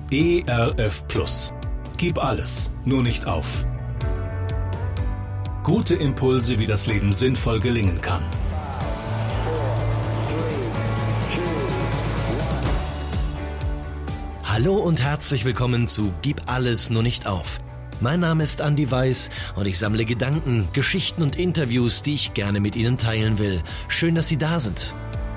ERF Plus. Gib alles, nur nicht auf. Gute Impulse, wie das Leben sinnvoll gelingen kann. Hallo und herzlich willkommen zu Gib alles, nur nicht auf. Mein Name ist Andi Weiß und ich sammle Gedanken, Geschichten und Interviews, die ich gerne mit Ihnen teilen will. Schön, dass Sie da sind.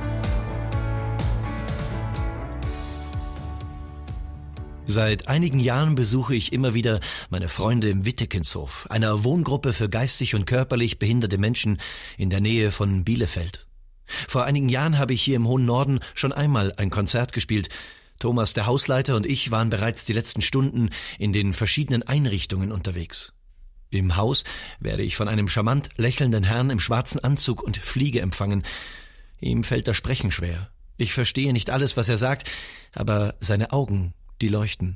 Seit einigen Jahren besuche ich immer wieder meine Freunde im Wittekinshof, einer Wohngruppe für geistig und körperlich behinderte Menschen in der Nähe von Bielefeld. Vor einigen Jahren habe ich hier im hohen Norden schon einmal ein Konzert gespielt. Thomas, der Hausleiter, und ich waren bereits die letzten Stunden in den verschiedenen Einrichtungen unterwegs. Im Haus werde ich von einem charmant lächelnden Herrn im schwarzen Anzug und Fliege empfangen. Ihm fällt das Sprechen schwer. Ich verstehe nicht alles, was er sagt, aber seine Augen, die leuchten.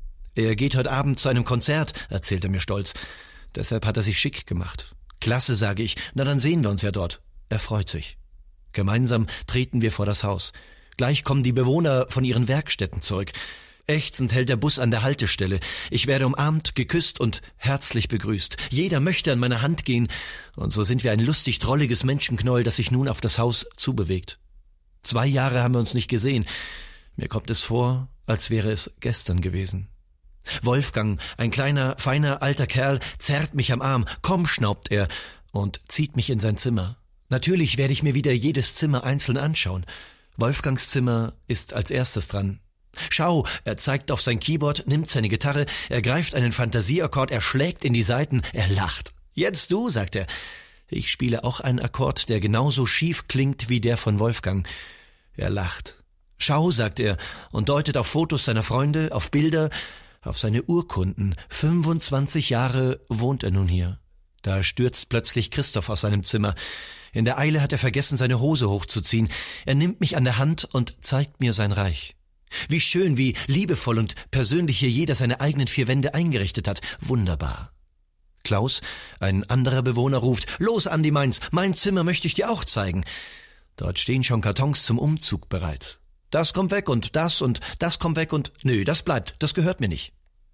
Er geht heute Abend zu einem Konzert, erzählt er mir stolz. Deshalb hat er sich schick gemacht. Klasse, sage ich. Na, dann sehen wir uns ja dort. Er freut sich. Gemeinsam treten wir vor das Haus. Gleich kommen die Bewohner von ihren Werkstätten zurück. Ächzend hält der Bus an der Haltestelle. Ich werde umarmt, geküsst und herzlich begrüßt. Jeder möchte an meiner Hand gehen. Und so sind wir ein lustig drolliges Menschenknäuel, das sich nun auf das Haus zubewegt. 2 Jahre haben wir uns nicht gesehen. Mir kommt es vor, als wäre es gestern gewesen. Wolfgang, ein kleiner, feiner, alter Kerl, zerrt mich am Arm. Komm, schnaubt er und zieht mich in sein Zimmer. Natürlich werde ich mir wieder jedes Zimmer einzeln anschauen. Wolfgangs Zimmer ist als erstes dran. Schau, er zeigt auf sein Keyboard, nimmt seine Gitarre, er greift einen Fantasieakkord, er schlägt in die Saiten, er lacht. Jetzt du, sagt er. Ich spiele auch einen Akkord, der genauso schief klingt wie der von Wolfgang. Er lacht. Schau, sagt er und deutet auf Fotos seiner Freunde, auf Bilder, auf seine Urkunden. 25 Jahre wohnt er nun hier. Da stürzt plötzlich Christoph aus seinem Zimmer. In der Eile hat er vergessen, seine Hose hochzuziehen. Er nimmt mich an der Hand und zeigt mir sein Reich. Wie schön, wie liebevoll und persönlich hier jeder seine eigenen 4 Wände eingerichtet hat. Wunderbar. Klaus, ein anderer Bewohner, ruft: Los, Andi, mein Zimmer möchte ich dir auch zeigen. Dort stehen schon Kartons zum Umzug bereit. Das kommt weg und das kommt weg und nö, das bleibt, das gehört mir nicht.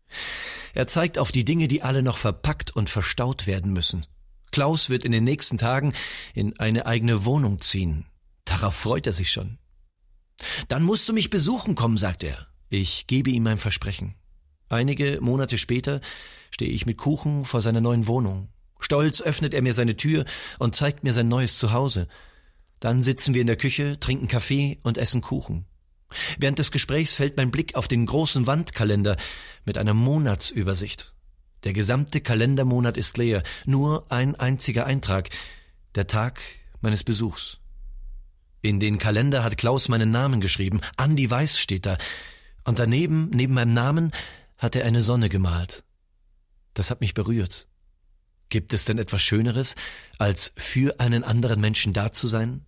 Er zeigt auf die Dinge, die alle noch verpackt und verstaut werden müssen. Klaus wird in den nächsten Tagen in eine eigene Wohnung ziehen. Darauf freut er sich schon. Dann musst du mich besuchen kommen, sagt er. Ich gebe ihm mein Versprechen. Einige Monate später stehe ich mit Kuchen vor seiner neuen Wohnung. Stolz öffnet er mir seine Tür und zeigt mir sein neues Zuhause. Dann sitzen wir in der Küche, trinken Kaffee und essen Kuchen. Während des Gesprächs fällt mein Blick auf den großen Wandkalender mit einer Monatsübersicht. Der gesamte Kalendermonat ist leer, nur ein einziger Eintrag, der Tag meines Besuchs. In den Kalender hat Klaus meinen Namen geschrieben, Andi Weiß steht da, und daneben, neben meinem Namen, hat er eine Sonne gemalt. Das hat mich berührt. Gibt es denn etwas Schöneres, als für einen anderen Menschen da zu sein?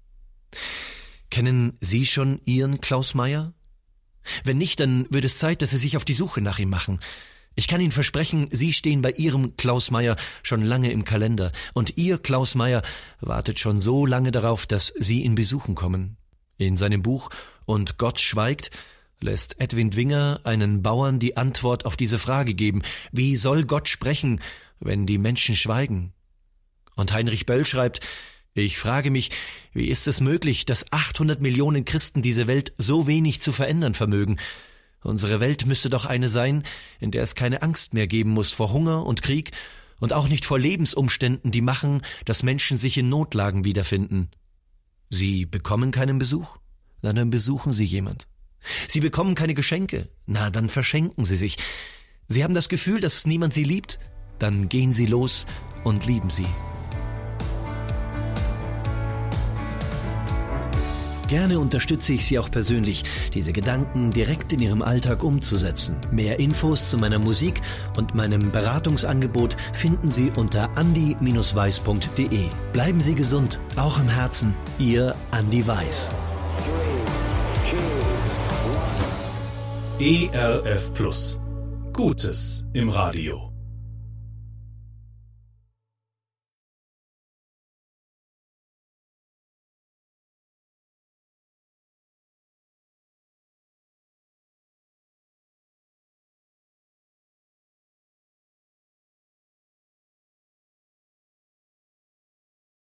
Kennen Sie schon Ihren Klaus Meyer? Wenn nicht, dann wird es Zeit, dass Sie sich auf die Suche nach ihm machen. Ich kann Ihnen versprechen, Sie stehen bei Ihrem Klaus Meyer schon lange im Kalender und Ihr Klaus Meyer wartet schon so lange darauf, dass Sie ihn besuchen kommen. In seinem Buch »Und Gott schweigt« lässt Edwin Dwinger einen Bauern die Antwort auf diese Frage geben: Wie soll Gott sprechen, wenn die Menschen schweigen? Und Heinrich Böll schreibt: Ich frage mich, wie ist es möglich, dass 800 Millionen Christen diese Welt so wenig zu verändern vermögen? Unsere Welt müsste doch eine sein, in der es keine Angst mehr geben muss vor Hunger und Krieg und auch nicht vor Lebensumständen, die machen, dass Menschen sich in Notlagen wiederfinden. Sie bekommen keinen Besuch? Na, dann besuchen Sie jemand. Sie bekommen keine Geschenke? Na, dann verschenken Sie sich. Sie haben das Gefühl, dass niemand Sie liebt? Dann gehen Sie los und lieben Sie. Gerne unterstütze ich Sie auch persönlich, diese Gedanken direkt in Ihrem Alltag umzusetzen. Mehr Infos zu meiner Musik und meinem Beratungsangebot finden Sie unter andi-weiß.de. Bleiben Sie gesund, auch im Herzen. Ihr Andi Weiß. ERF Plus. Gutes im Radio.